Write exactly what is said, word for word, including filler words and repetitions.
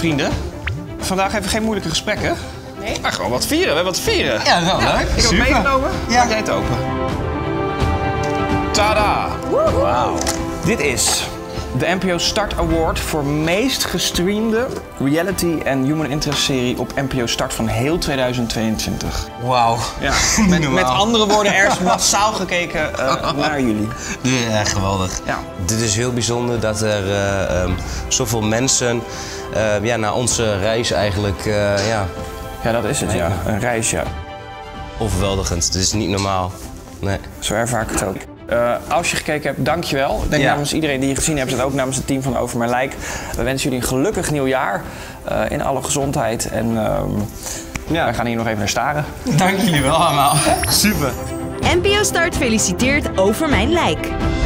vrienden. Vandaag even geen moeilijke gesprekken. Nee? Maar gewoon wat vieren. We hebben wat vieren. Ja, wel leuk. Ik heb het meegenomen. Ja. Maak jij het open. Tada! Wauw. Dit is de N P O Start Award voor meest gestreamde reality en human interest serie op N P O Start van heel tweeduizend tweeëntwintig. Wauw. Ja, met, met andere woorden, er is massaal gekeken uh, naar jullie. Ja, geweldig. Ja. Dit is heel bijzonder dat er uh, um, zoveel mensen uh, ja, naar onze reis eigenlijk, uh, ja, Ja, dat is het, ja. Een reis, ja. overweldigend. Dit is niet normaal. Nee. Zo ervaar ik het ook. Uh, als je gekeken hebt, dankjewel. Ik denk Ja. namens iedereen die je gezien hebt, en ook namens het team van Over Mijn Lijk. We wensen jullie een gelukkig nieuwjaar. Uh, in alle gezondheid. En uh, ja, wij gaan hier nog even naar staren. Dank jullie wel allemaal. Super. N P O Start feliciteert Over Mijn Lijk.